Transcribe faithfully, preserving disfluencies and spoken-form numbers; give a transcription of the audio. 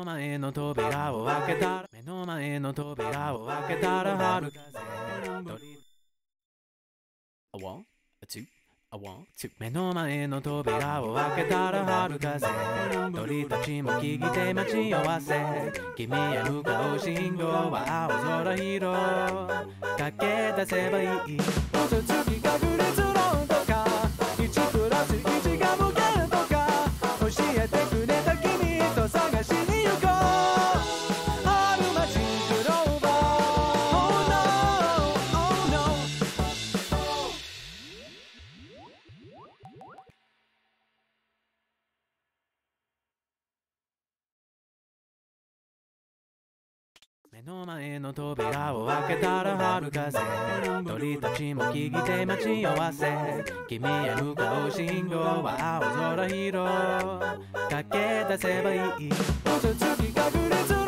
前の扉を開けたら目の前の扉を開けたら春風A one, a two, a one, two 目の前の扉を開けたら春風鳥たちも聞いて待ち合わせ君へ向かう信号は青空広駆け出せばいい嘘つき確率論とかいちプラスいちが無限とか教えてくれた君と探しに行こう春街グローバー Oh no, oh no 目の前の扉を開けたら春風鳥たちも聞いて待ち合わせ君へ向かう信号は青空広駆け出せばいい嘘つき確率